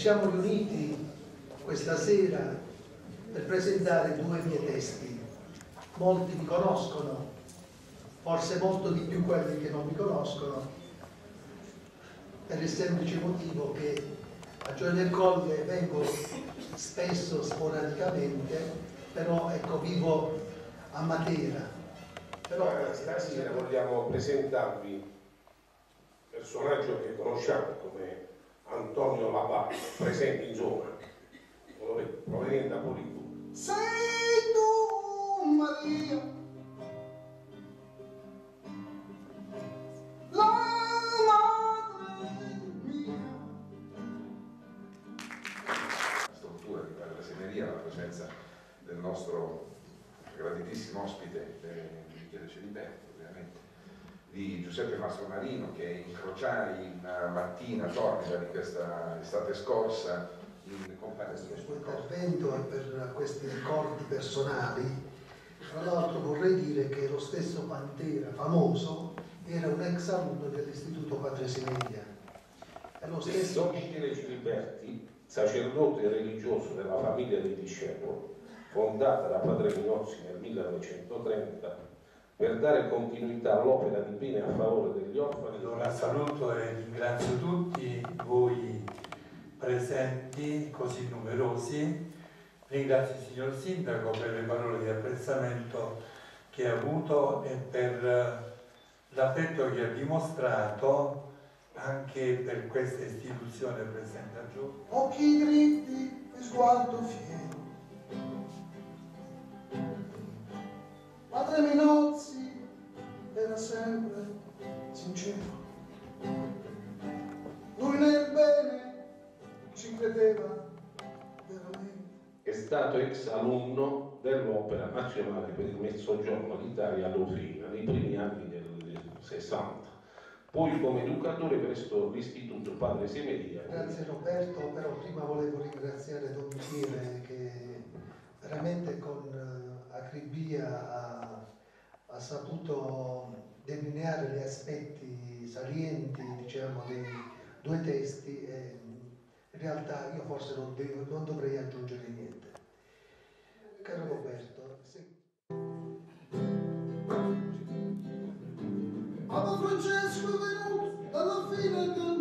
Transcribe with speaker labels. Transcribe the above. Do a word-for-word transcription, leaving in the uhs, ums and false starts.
Speaker 1: siamo riuniti questa sera per presentare due miei testi. Molti mi conoscono, forse molto di più quelli che non mi conoscono, per il semplice motivo che a Gioia del Colle vengo spesso, sporadicamente, però ecco, vivo a Matera.
Speaker 2: Però stasera vogliamo presentarvi un personaggio che conosciamo come Antonio Labarca, presente in zona, proveniente da Polico.
Speaker 3: Sei tu, Maria, la madre mia.
Speaker 4: La struttura di Padre Semeria, la presenza del nostro graditissimo ospite eh, Michele Celiberti, ovviamente, di Giuseppe Mastromarino, che incrociai una mattina torrida di questa estate scorsa in compagnia
Speaker 1: del suo intervento e per questi ricordi personali. Tra l'altro vorrei dire che lo stesso Pantera, famoso, era un ex alunno dell'istituto Padre Semeria. E lo stesso
Speaker 2: Don Michele Celiberti, sacerdote religioso della famiglia dei discepoli, fondata da Padre Mignozzi nel millenovecentotrenta, per dare continuità all'opera divina a favore degli orfani.
Speaker 5: Allora saluto e ringrazio tutti voi presenti, così numerosi. Ringrazio il signor Sindaco per le parole di apprezzamento che ha avuto e per l'affetto che ha dimostrato anche per questa istituzione presente a Gioia.
Speaker 3: Occhi dritti e sguardo fiero, Padre Minozzi era sempre sincero, lui nel bene ci credeva veramente.
Speaker 2: È stato ex alunno dell'Opera Nazionale per il Mezzogiorno d'Italia a Lofina nei primi anni del sessanta, poi come educatore presso l'Istituto Padre Semeria.
Speaker 1: Grazie Roberto, però prima volevo ringraziare Don Michele che veramente con acribia ha, ha saputo delineare gli aspetti salienti, diciamo, dei due testi e in realtà io forse non, devo, non dovrei aggiungere niente. Caro Roberto, se...
Speaker 3: Papa Francesco è venuto dalla fine del